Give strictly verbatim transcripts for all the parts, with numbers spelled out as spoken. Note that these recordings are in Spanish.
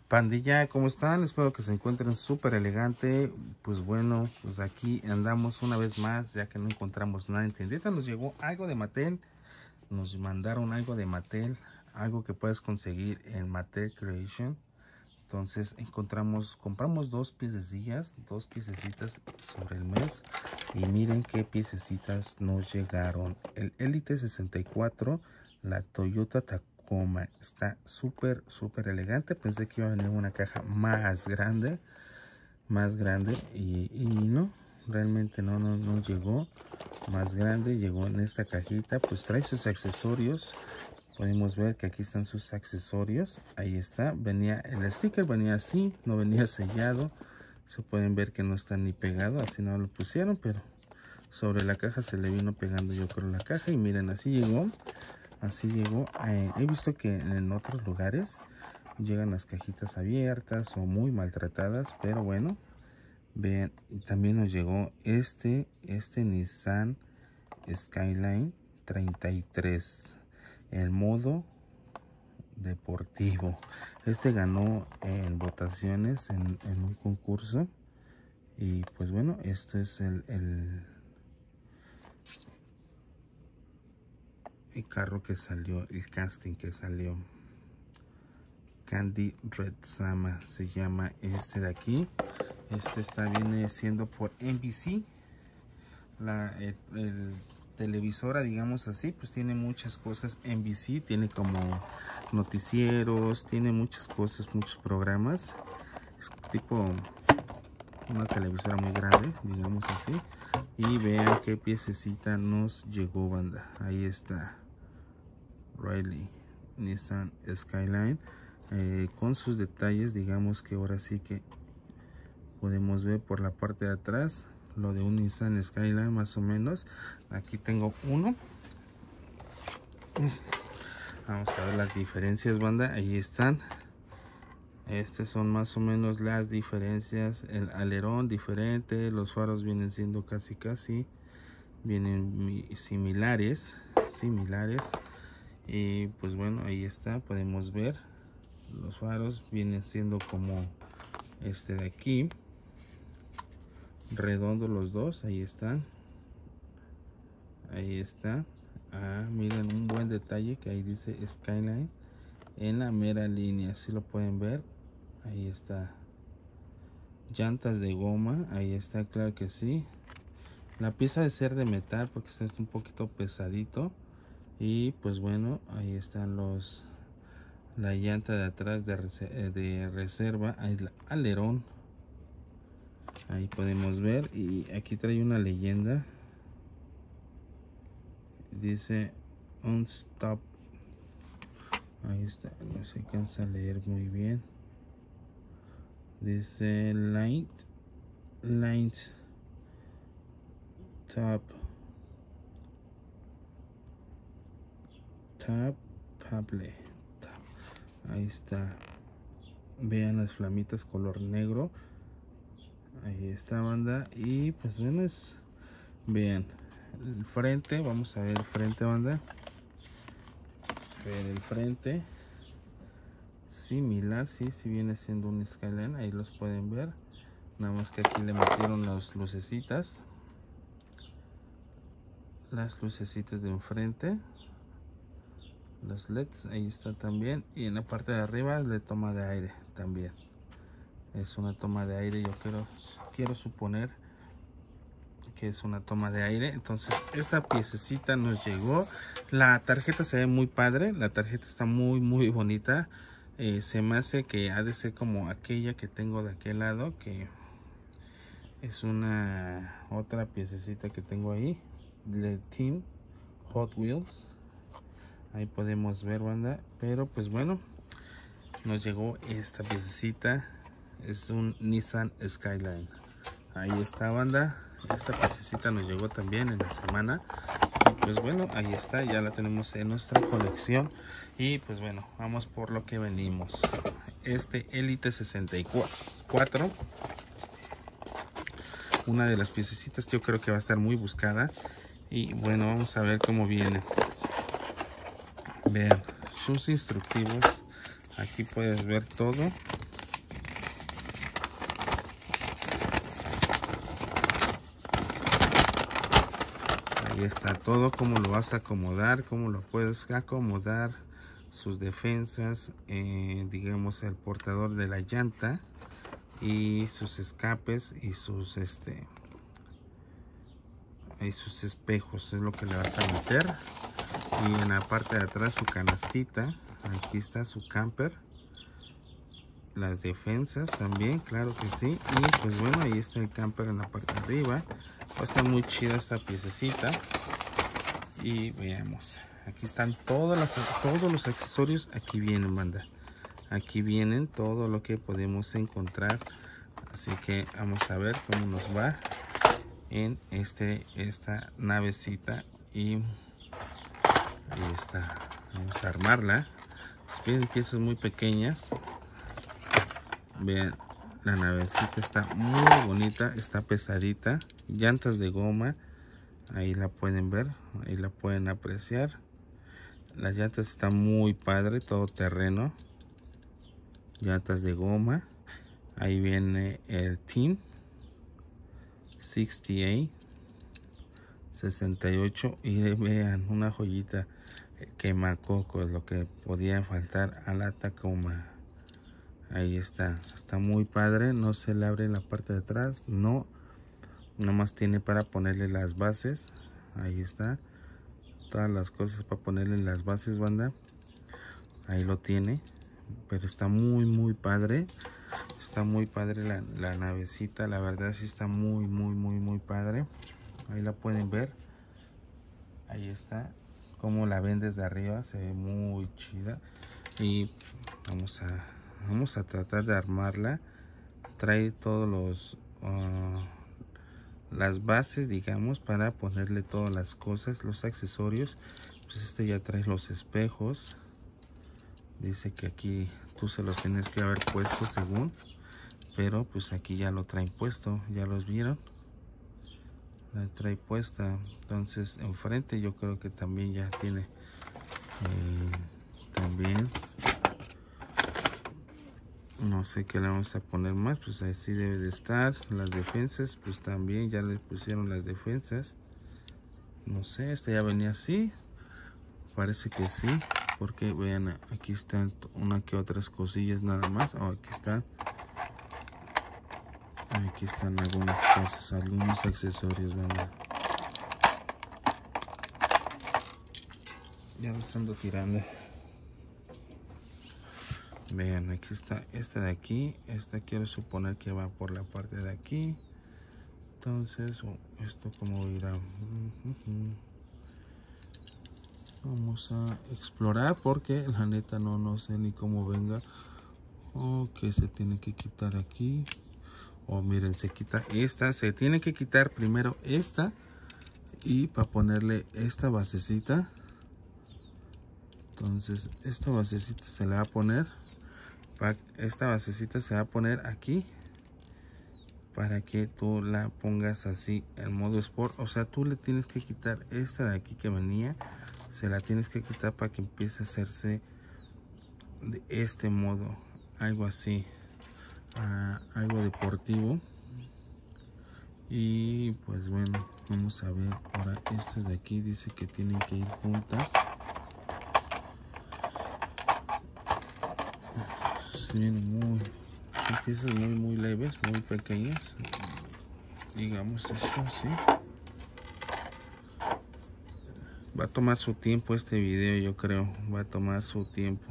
Pandilla, ¿cómo están? Espero que se encuentren súper elegante. Pues bueno, pues aquí andamos una vez más, ya que no encontramos nada en tiendita. Nos llegó algo de Mattel. Nos mandaron algo de Mattel, algo que puedes conseguir en Mattel Creation. Entonces encontramos, compramos dos piececillas, dos piececitas sobre el mes. Y miren qué piececitas nos llegaron. El Elite sesenta y cuatro, la Toyota Tacoma. Está súper, súper elegante. Pensé que iba a venir una caja más grande, más grande. Y, y no, realmente no, no, no llegó más grande. Llegó en esta cajita. Pues trae sus accesorios. Podemos ver que aquí están sus accesorios. Ahí está. Venía el sticker, venía así, no venía sellado. Se pueden ver que no está ni pegado, así no lo pusieron, pero sobre la caja se le vino pegando, yo creo, la caja. Y miren, así llegó. Así llegó. Eh, he visto que en otros lugares llegan las cajitas abiertas o muy maltratadas, pero bueno, vean, también nos llegó este, este Nissan Skyline treinta y tres. El modo deportivo. Este ganó en votaciones en, en un concurso. Y pues bueno, este es el, el, el carro que salió, el casting que salió. Candy Red Sama se llama este de aquí. Este está viene siendo por N B C. La, el, el televisora, digamos así, pues tiene muchas cosas. N B C tiene como noticieros, tiene muchas cosas, muchos programas. Es tipo una televisora muy grande, digamos así. Y vean qué piececita nos llegó, banda. Ahí está Riley Nissan Skyline, eh, con sus detalles. Digamos que ahora sí que podemos ver por la parte de atrás lo de un Nissan Skyline, más o menos. Aquí tengo uno. Vamos a ver las diferencias, banda. Ahí están. Estas son más o menos las diferencias. El alerón diferente, los faros vienen siendo casi casi vienen similares similares y pues bueno, ahí está, podemos ver los faros vienen siendo como este de aquí, redondos los dos. Ahí están, ahí está. Ah, miren, un buen detalle que ahí dice Skyline en la mera línea, si lo pueden ver. Ahí está. Llantas de goma, ahí está, claro que sí. La pieza de ser de metal porque está un poquito pesadito. Y pues bueno, ahí están los la llanta de atrás de, reserva, de reserva, el alerón. Ahí podemos ver, y aquí trae una leyenda. Dice Unstop. Ahí está, no se alcanza a leer muy bien. Dice Light Light Top Top Pable. Ahí está. Vean las flamitas color negro. Ahí está, banda. Y pues bueno, es, vean el frente. Vamos a ver el frente, banda. A ver el frente. Similar, sí, si viene siendo un Skyline. Ahí los pueden ver. Nada más que aquí le metieron las lucecitas. Las lucecitas de enfrente. Los L E Ds, ahí está también. Y en la parte de arriba le toma de aire también. Es una toma de aire, yo quiero, quiero suponer que es una toma de aire. Entonces esta piececita nos llegó. La tarjeta se ve muy padre. La tarjeta está muy muy bonita. Eh, se me hace que ha de ser como aquella que tengo de aquel lado, que es una otra piececita que tengo ahí, de Team Hot Wheels. Ahí podemos ver, banda. Pero pues bueno, nos llegó esta piececita. Es un Nissan Skyline. Ahí está, banda. Esta piececita nos llegó también en la semana. Y pues bueno, ahí está. Ya la tenemos en nuestra colección. Y pues bueno, vamos por lo que venimos. Este Elite sesenta y cuatro. Una de las piececitas yo creo que va a estar muy buscada. Y bueno, vamos a ver cómo viene. Vean sus instructivos. Aquí puedes ver todo. Ahí está todo, cómo lo vas a acomodar, cómo lo puedes acomodar, sus defensas, eh, digamos el portador de la llanta y sus escapes y sus este y sus espejos, es lo que le vas a meter. Y en la parte de atrás su canastita, aquí está su camper, las defensas también, claro que sí. Y pues bueno, ahí está el camper en la parte de arriba. Está muy chida esta piececita. Y veamos, aquí están todas las, todos los accesorios, aquí vienen, banda. Aquí vienen todo lo que podemos encontrar. Así que vamos a ver cómo nos va en este esta navecita. Y ahí está, vamos a armarla. Vienen piezas muy pequeñas. Vean, la navecita está muy bonita, está pesadita. Llantas de goma, ahí la pueden ver, ahí la pueden apreciar. Las llantas están muy padre, todo terreno. Llantas de goma. Ahí viene el Team sesenta y ocho, sesenta y ocho. Y vean, una joyita, quemacoco, es lo que podía faltar a la Tacoma. Ahí está, está muy padre. No se le abre la parte de atrás, no, nomás tiene para ponerle las bases. Ahí está, todas las cosas para ponerle las bases, banda. Ahí lo tiene, pero está muy muy padre. Está muy padre la, la navecita, la verdad sí está muy muy muy muy padre. Ahí la pueden ver, ahí está, como la ven desde arriba, se ve muy chida. Y vamos a vamos a tratar de armarla. Trae todos los uh, las bases, digamos, para ponerle todas las cosas, los accesorios. Pues este ya trae los espejos. Dice que aquí tú se los tienes que haber puesto según, pero pues aquí ya lo traen puesto, ya los vieron, la trae puesta. Entonces enfrente yo creo que también ya tiene eh, también, no sé qué le vamos a poner más, pues así debe de estar. Las defensas pues también ya le pusieron las defensas, no sé, esta ya venía así, parece que sí, porque vean, aquí están una que otras cosillas nada más. Oh, aquí están aquí están algunas cosas, algunos accesorios, ¿verdad? Ya los ando tirando. Vean, aquí está esta de aquí. Esta quiero suponer que va por la parte de aquí. Entonces, oh, esto como irá. Vamos a explorar porque la neta no, no sé ni cómo venga. O que se tiene que quitar aquí. O miren, se quita esta. Se tiene que quitar primero esta. Y para ponerle esta basecita. Entonces esta basecita se la va a poner. Esta basecita se va a poner aquí. Para que tú la pongas así en modo sport. O sea, tú le tienes que quitar esta de aquí que venía. Se la tienes que quitar para que empiece a hacerse de este modo. Algo así. Uh, algo deportivo. Y pues bueno, vamos a ver. Ahora estas de aquí dice que tienen que ir juntas. Vienen muy, son piezas muy muy leves, muy pequeñas, digamos eso, sí. Va a tomar su tiempo este video, yo creo, va a tomar su tiempo.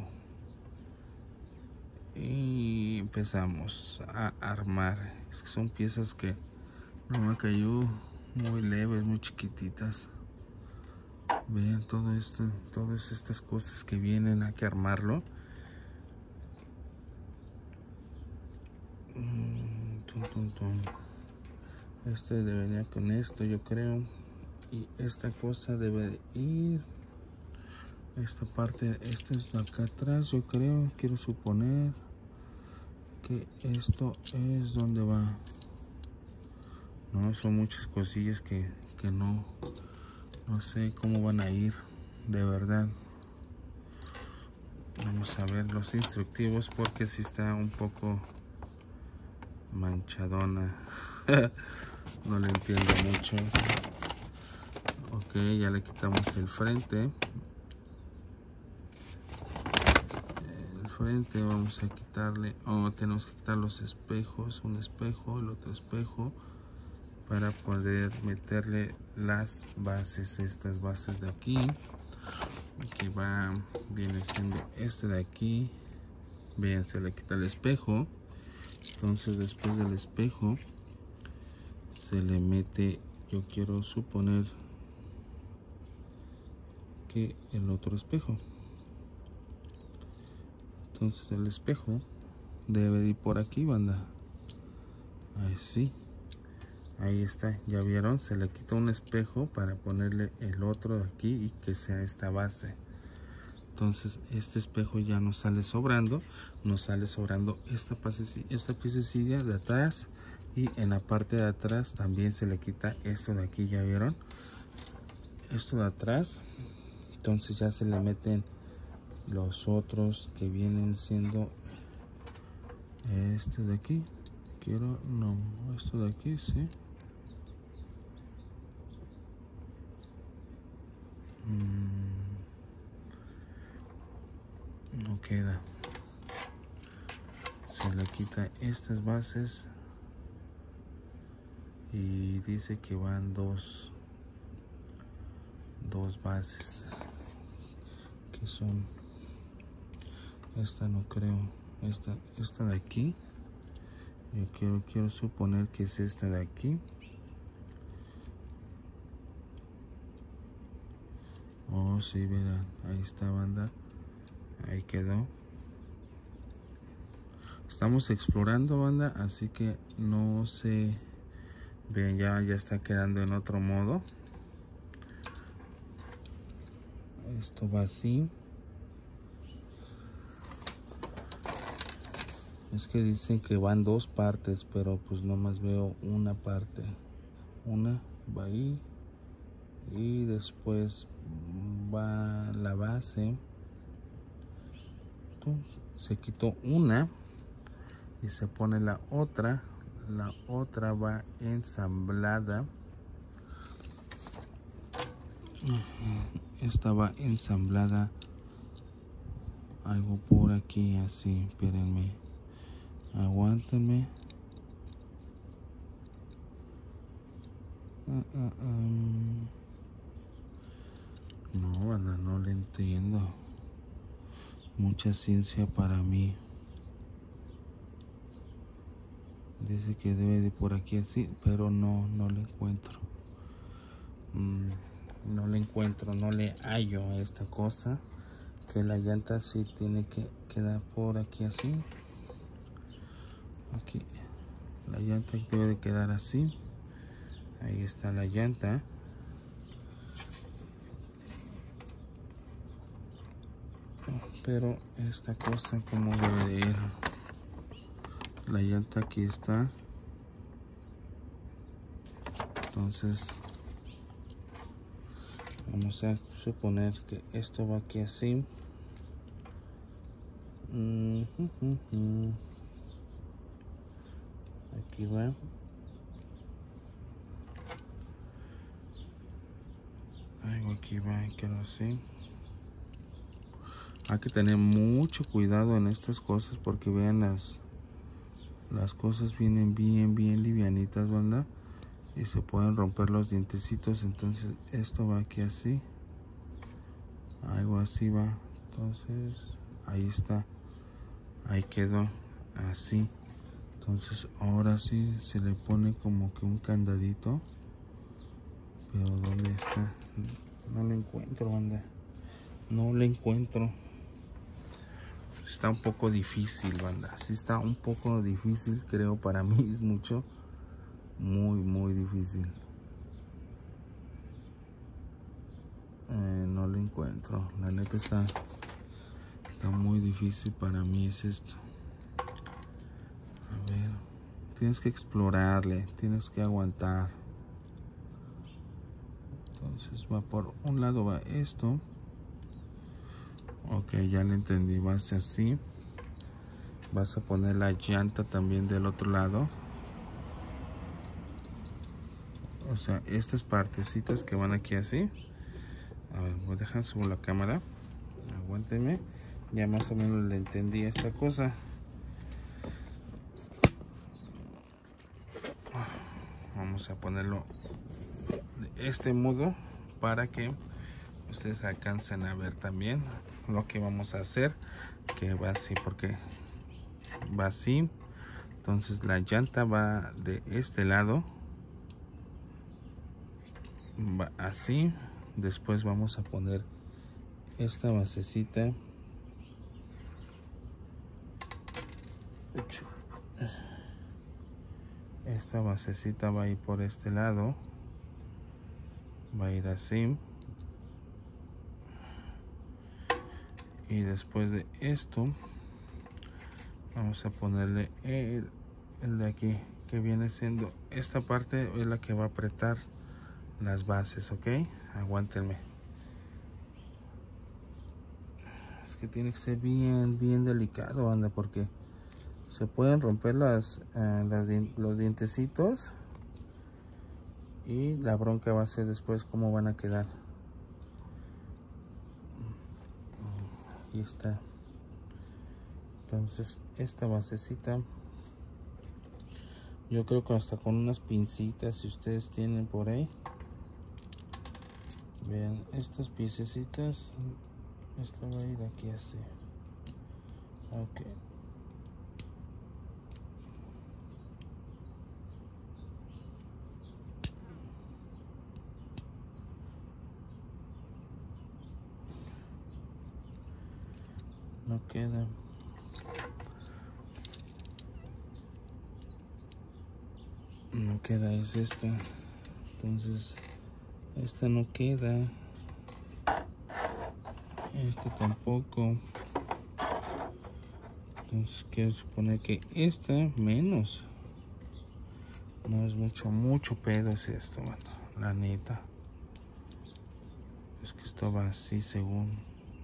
Y empezamos a armar. Es que son piezas que no me cayó, muy leves, muy chiquititas. Vean todo esto, todas estas cosas que vienen, hay que armarlo. Tum, tum, tum. Este debería con esto, yo creo. Y esta cosa debe de ir. Esta parte, esto es de acá atrás, yo creo. Quiero suponer que esto es donde va. No, son muchas cosillas que, que no, no sé cómo van a ir, de verdad. Vamos a ver los instructivos porque si está un poco manchadona. No le entiendo mucho. Ok, ya le quitamos el frente. El frente vamos a quitarle, oh, tenemos que quitar los espejos, un espejo, el otro espejo, para poder meterle las bases, estas bases de aquí, que va, viene siendo este de aquí. Vean, se le quita el espejo. Entonces después del espejo se le mete, yo quiero suponer que el otro espejo. Entonces el espejo debe de ir por aquí, banda. Así. Ahí está, ya vieron, se le quita un espejo para ponerle el otro de aquí y que sea esta base. Entonces este espejo ya nos sale sobrando, nos sale sobrando esta piececilla, esta piececilla de atrás, y en la parte de atrás también se le quita esto de aquí, ya vieron, esto de atrás. Entonces ya se le meten los otros que vienen siendo este de aquí. Quiero, no, esto de aquí, sí. No queda. Se le quita estas bases y dice que van dos dos bases, que son, esta no creo, esta esta de aquí, yo quiero quiero suponer que es esta de aquí. Oh, sí, verán, ahí está, banda. Ahí quedó. Estamos explorando, banda, así que no sé. Vean, ya, ya está quedando en otro modo. Esto va así. Es que dicen que van dos partes, pero pues nomás veo una parte. Una va ahí y después va la base. Entonces, se quitó una y se pone la otra. La otra va ensamblada. Esta va ensamblada. Algo por aquí así. Espérenme. Aguántenme. Uh, uh, um. No, banda, no le entiendo. Mucha ciencia para mí. Dice que debe de por aquí así, pero no, no le encuentro. Mm, no le encuentro, no le hallo a esta cosa. Que la llanta sí tiene que quedar por aquí así. Aquí. La llanta debe de quedar así. Ahí está la llanta. Pero esta cosa como debe de ir. La llanta aquí está. Entonces vamos a suponer que esto va aquí así. Aquí va. Algo aquí va, quiero así. Hay que tener mucho cuidado en estas cosas porque vean, las las cosas vienen bien bien livianitas, banda, y se pueden romper los dientecitos. Entonces esto va aquí así, algo así va. Entonces ahí está, ahí quedó así. Entonces ahora sí se le pone como que un candadito, pero ¿dónde está? No lo encuentro, banda, no lo encuentro. Está un poco difícil, banda. Sí está un poco difícil, creo, para mí es mucho. Muy, muy difícil. Eh, no lo encuentro. La neta está, está muy difícil para mí, es esto. A ver. Tienes que explorarle. Tienes que aguantar. Entonces va por un lado, va esto. Ok, ya le entendí. Va a ser así. Vas a poner la llanta también del otro lado. O sea, estas partecitas que van aquí así. A ver, voy a dejar sobre la cámara. Aguántenme. Ya más o menos le entendí esta cosa. Vamos a ponerlo de este modo para que ustedes alcancen a ver también lo que vamos a hacer, que va así, porque va así. Entonces la llanta va de este lado, va así. Después vamos a poner esta basecita. Esta basecita va a ir por este lado, va a ir así. Y después de esto vamos a ponerle el, el de aquí, que viene siendo esta parte, es la que va a apretar las bases. Ok, aguántenme. Es que tiene que ser bien bien delicado, anda, porque se pueden romper las, uh, las los dientecitos, y la bronca va a ser después cómo van a quedar. Ahí está. Entonces esta basecita, yo creo que hasta con unas pincitas, si ustedes tienen por ahí, vean estas piececitas, esta va a ir aquí así. Ok, no queda. No queda, es esta. Entonces esta no queda, esta tampoco. Entonces quiero suponer que esta menos. No es mucho, mucho pedo es esto, bueno, la neta. Es que esto va así según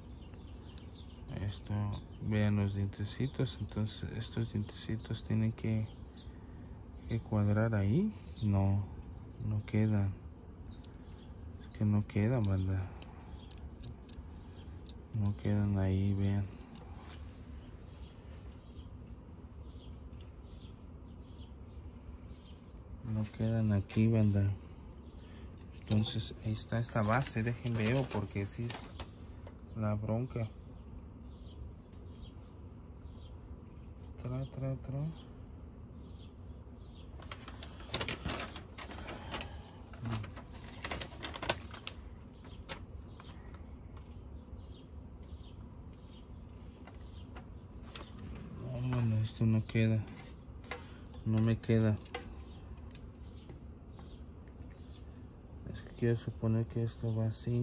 esto. Vean los dientecitos. Entonces estos dientecitos tienen que, que cuadrar ahí. No, no quedan. Es que no quedan, banda. No quedan ahí, vean. No quedan aquí, banda. Entonces ahí está esta base. Dejen veo porque si es la bronca. Tra, tra, tra. No, bueno, esto no queda. No me queda. Es que quiero suponer que esto va así.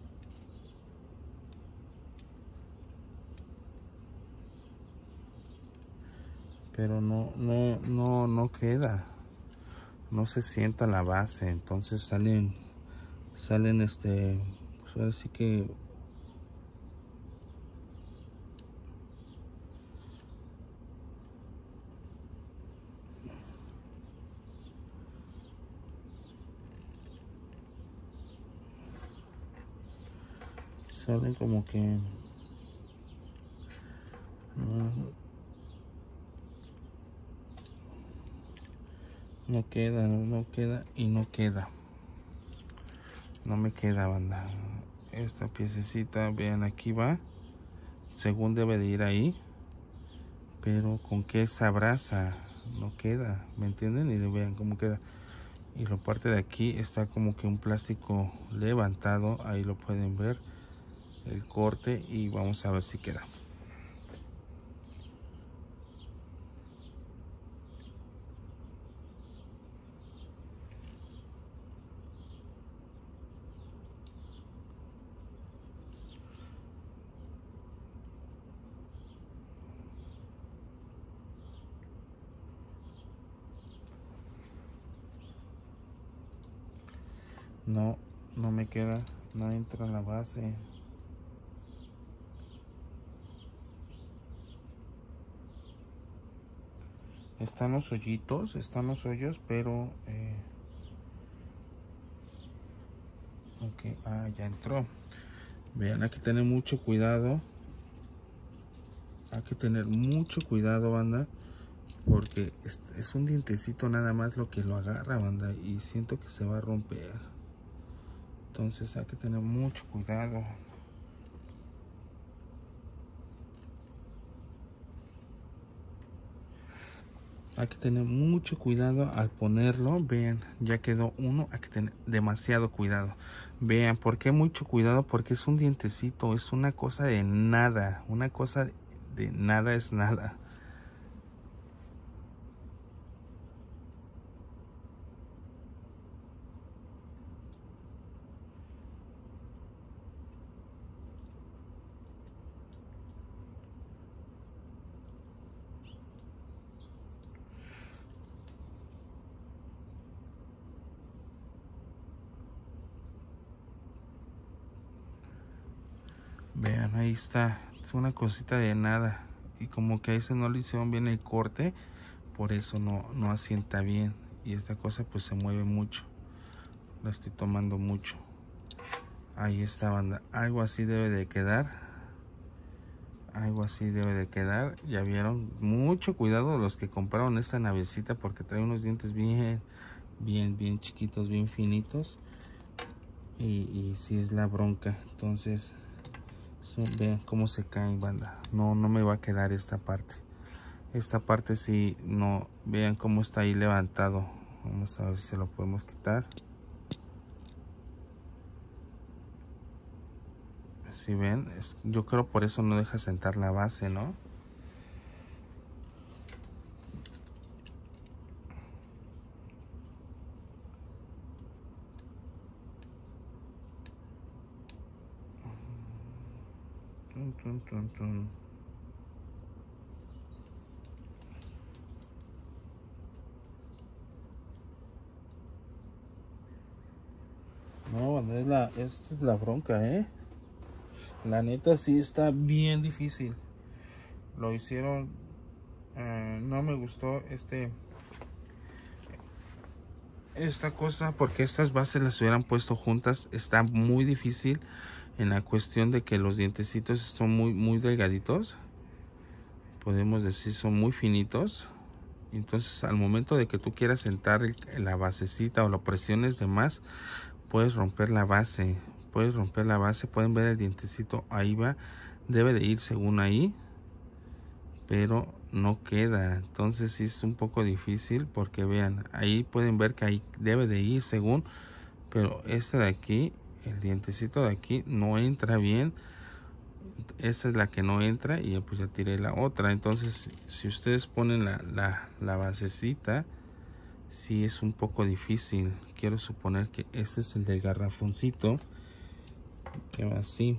Pero no, no, no, no queda. No se sienta la base. Entonces salen, salen este, pues ahora sí que salen como que no, no queda, no queda y no queda. No me queda, banda. Esta piececita, vean, aquí va. Según debe de ir ahí. Pero con que se abraza, no queda. ¿Me entienden? Y vean cómo queda. Y la parte de aquí está como que un plástico levantado. Ahí lo pueden ver. El corte. Y vamos a ver si queda. No, no me queda, no entra en la base. Están los hoyitos, están los hoyos, pero eh, Ok, ah, ya entró. Vean, hay que tener mucho cuidado. Hay que tener mucho cuidado, banda. Porque es, es un dientecito nada más lo que lo agarra, banda. Y siento que se va a romper. Entonces hay que tener mucho cuidado. Hay que tener mucho cuidado al ponerlo. Vean, ya quedó uno. Hay que tener demasiado cuidado. Vean, ¿por qué mucho cuidado? Porque es un dientecito. Es una cosa de nada. Una cosa de nada es nada. Vean, ahí está. Es una cosita de nada. Y como que ahí se no le hicieron bien el corte. Por eso no, no asienta bien. Y esta cosa pues se mueve mucho. La estoy tomando mucho. Ahí está, banda. Algo así debe de quedar. Algo así debe de quedar. Ya vieron. Mucho cuidado los que compraron esta navecita. Porque trae unos dientes bien, bien, bien chiquitos, bien finitos. Y, y sí es la bronca. Entonces... vean cómo se cae, banda. No, no me va a quedar esta parte. Esta parte sí, no. Vean cómo está ahí levantado. Vamos a ver si se lo podemos quitar. Si ven, es, yo creo por eso no deja sentar la base, ¿no? Tun, tun, tun, tun. No, es la, es la bronca, ¿eh? La neta sí está bien difícil. Lo hicieron... Uh, no me gustó este... Esta cosa, porque estas bases las hubieran puesto juntas. Está muy difícil en la cuestión de que los dientecitos son muy, muy delgaditos. Podemos decir son muy finitos. Entonces al momento de que tú quieras sentar el, la basecita o lo presiones de más, puedes romper la base. Puedes romper la base. Pueden ver el dientecito. Ahí va. Debe de ir según ahí. Pero no queda. Entonces sí es un poco difícil. Porque vean. Ahí pueden ver que ahí debe de ir según. Pero este de aquí. El dientecito de aquí no entra bien. Esta es la que no entra. Y pues ya tiré la otra. Entonces si ustedes ponen la, la, la basecita. Sí es un poco difícil. Quiero suponer que este es el del garrafoncito. Que va así.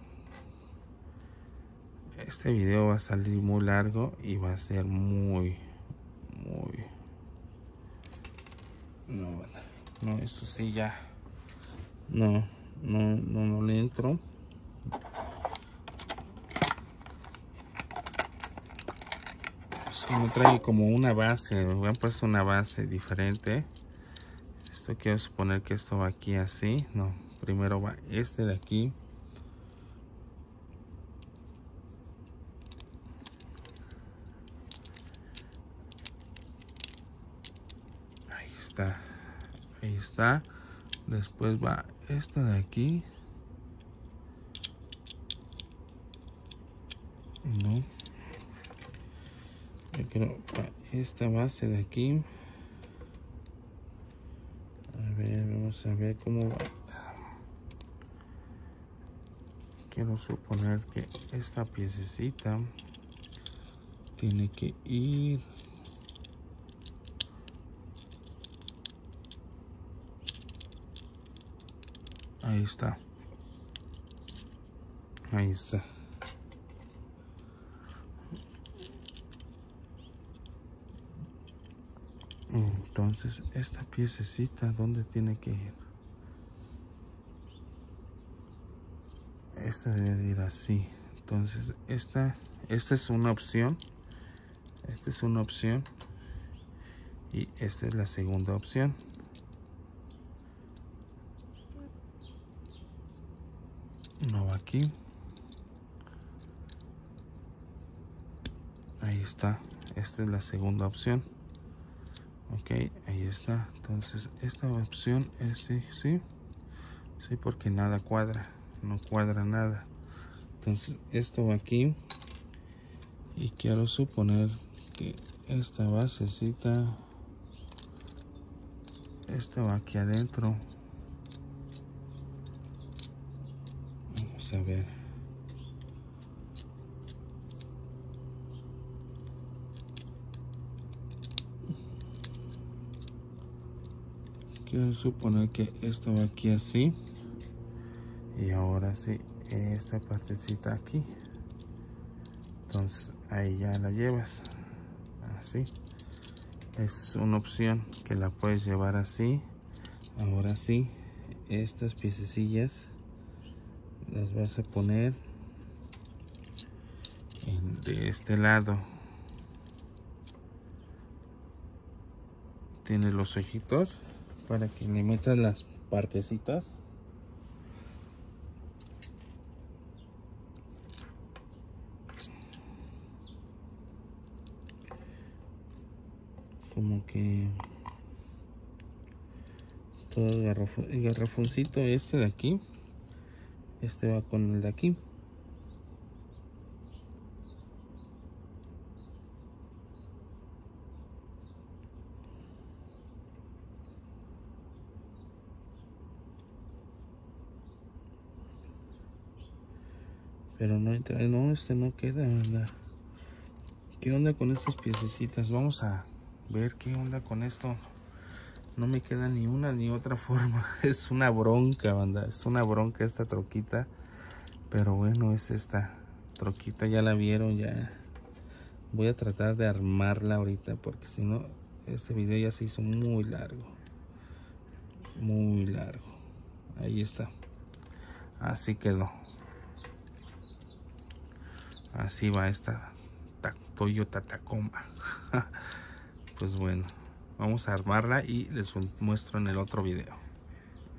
Este video va a salir muy largo. Y va a ser muy Muy No, no, eso sí ya No, no, no, no le entro. Es que me trae como una base. Me han puesto una base diferente. Esto quiero suponer que esto va aquí así. No, primero va este de aquí. Ahí está. Ahí está. Después va esta de aquí. No. Yo quiero esta base de aquí. A ver, vamos a ver cómo va. Quiero suponer que esta piececita tiene que ir ahí está. Ahí está. Entonces, esta piececita, ¿dónde tiene que ir? Esta debe de ir así. Entonces, esta, esta es una opción. Esta es una opción. Y esta es la segunda opción. va aquí. Ahí está. Esta es la segunda opción. Ok, ahí está. Entonces esta opción es sí, sí. Sí, porque nada cuadra. No cuadra nada. Entonces esto va aquí. Y quiero suponer que esta basecita, esta va aquí adentro. Vamos a ver. Quiero suponer que esto va aquí así. Y ahora sí, esta partecita aquí. Entonces ahí ya la llevas. Así. Es una opción que la puedes llevar así. Ahora sí, estas piececillas las vas a poner en, de este lado. Tiene los ojitos para que le metas las partecitas. Como que todo el, garrafón, el garrafoncito este de aquí, este va con el de aquí. Pero no entra, no, este no queda, ¿verdad? ¿Qué onda con estas piececitas? Vamos a ver qué onda con esto. No me queda ni una ni otra forma. Es una bronca, banda. Es una bronca esta troquita. Pero bueno, es esta troquita. Ya la vieron, ya. Voy a tratar de armarla ahorita, porque si no, este video ya se hizo muy largo. Muy largo. Ahí está. Así quedó. Así va esta Toyota Tacoma. Pues bueno, vamos a armarla y les muestro en el otro video.